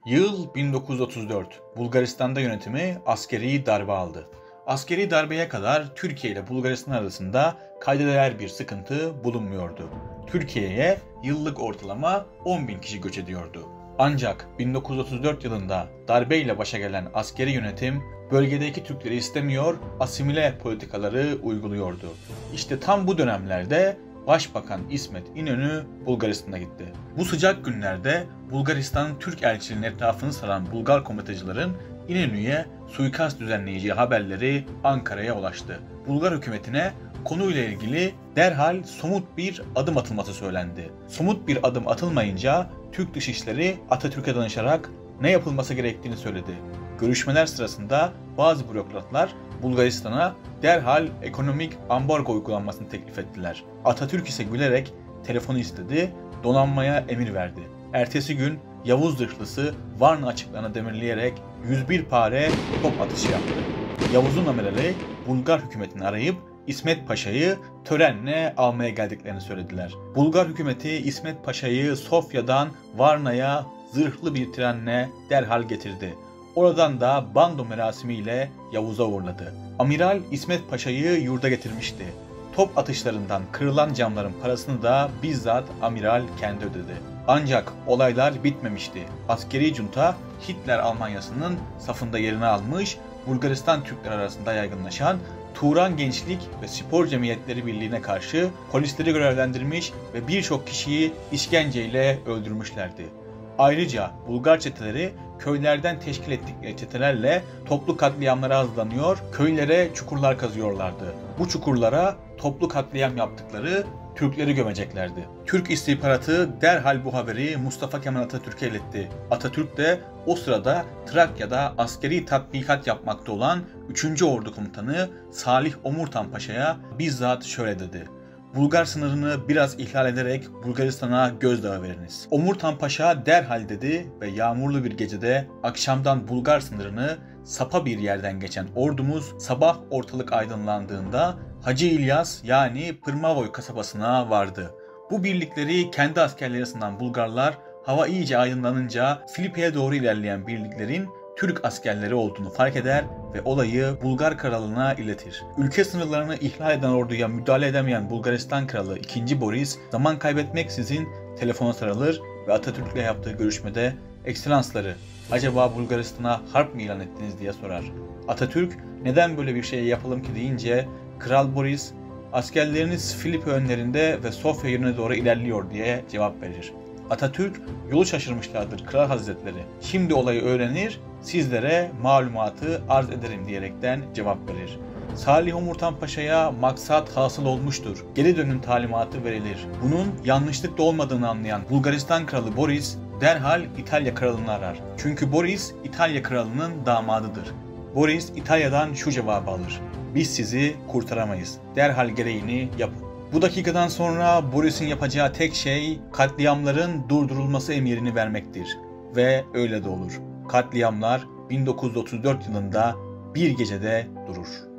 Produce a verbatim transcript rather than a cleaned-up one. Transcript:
Yıl bin dokuz yüz otuz dört. Bulgaristan'da yönetimi askeri darbe aldı. Askeri darbeye kadar Türkiye ile Bulgaristan arasında kayda değer bir sıkıntı bulunmuyordu. Türkiye'ye yıllık ortalama on bin kişi göç ediyordu. Ancak bin dokuz yüz otuz dört yılında darbeyle başa gelen askeri yönetim bölgedeki Türkleri istemiyor, asimile politikaları uyguluyordu. İşte tam bu dönemlerde Başbakan İsmet İnönü Bulgaristan'a gitti. Bu sıcak günlerde Bulgaristan'ın Türk elçiliğinin etrafını saran Bulgar komitacıların İnönü'ye suikast düzenleyeceği haberleri Ankara'ya ulaştı. Bulgar hükümetine konuyla ilgili derhal somut bir adım atılması söylendi. Somut bir adım atılmayınca Türk Dışişleri Atatürk'e danışarak ne yapılması gerektiğini söyledi. Görüşmeler sırasında bazı bürokratlar Bulgaristan'a derhal ekonomik ambargo uygulanmasını teklif ettiler. Atatürk ise gülerek telefonu istedi, donanmaya emir verdi. Ertesi gün Yavuz zırhlısı Varna açıklarına demirleyerek yüz bir pare top atışı yaptı. Yavuz'un amirali Bulgar hükümetini arayıp İsmet Paşa'yı törenle almaya geldiklerini söylediler. Bulgar hükümeti İsmet Paşa'yı Sofya'dan Varna'ya zırhlı bir trenle derhal getirdi. Oradan da bando merasimiyle Yavuz'a uğurladı. Amiral İsmet Paşa'yı yurda getirmişti. Top atışlarından kırılan camların parasını da bizzat amiral kendi ödedi. Ancak olaylar bitmemişti. Askeri junta Hitler Almanyası'nın safında yerini almış, Bulgaristan Türkler arasında yaygınlaşan Turan Gençlik ve Spor Cemiyetleri Birliği'ne karşı polisleri görevlendirmiş ve birçok kişiyi işkenceyle öldürmüşlerdi. Ayrıca Bulgar çeteleri köylerden teşkil ettikleri çetelerle toplu katliamlara hazırlanıyor, köylere çukurlar kazıyorlardı. Bu çukurlara toplu katliam yaptıkları Türkleri gömeceklerdi. Türk istihbaratı derhal bu haberi Mustafa Kemal Atatürk'e iletti. Atatürk de o sırada Trakya'da askeri tatbikat yapmakta olan üçüncü Ordu Komutanı Salih Omurtan Paşa'ya bizzat şöyle dedi: Bulgar sınırını biraz ihlal ederek Bulgaristan'a gözdağı veriniz. Omurtan Paşa derhal dedi ve yağmurlu bir gecede akşamdan Bulgar sınırını sapa bir yerden geçen ordumuz sabah ortalık aydınlandığında Hacı İlyas yani Pırmavoy kasabasına vardı. Bu birlikleri kendi askerleri sınan Bulgarlar hava iyice aydınlanınca Filipi'ye doğru ilerleyen birliklerin Türk askerleri olduğunu fark eder ve olayı Bulgar kralına iletir. Ülke sınırlarını ihlal eden orduya müdahale edemeyen Bulgaristan kralı ikinci. Boris zaman kaybetmeksizin telefona sarılır ve Atatürk'le yaptığı görüşmede "Ekselansları, acaba Bulgaristan'a harp mı ilan ettiniz?" diye sorar. Atatürk neden böyle bir şey yapalım ki deyince Kral Boris askerleriniz Filipi önlerinde ve Sofya yönüne doğru ilerliyor diye cevap verir. Atatürk yolu şaşırmışlardır Kral Hazretleri. Şimdi olayı öğrenir, sizlere malumatı arz ederim diyerekten cevap verir. Salih Omurtan Paşa'ya maksat hasıl olmuştur. Geri dönün talimatı verilir. Bunun yanlışlıkla olmadığını anlayan Bulgaristan Kralı Boris derhal İtalya Kralı'nı arar. Çünkü Boris İtalya Kralı'nın damadıdır. Boris İtalya'dan şu cevabı alır: biz sizi kurtaramayız. Derhal gereğini yapın. Bu dakikadan sonra Boris'in yapacağı tek şey katliamların durdurulması emirini vermektir. Ve öyle de olur. Katliamlar bin dokuz yüz otuz dört yılında bir gecede durur.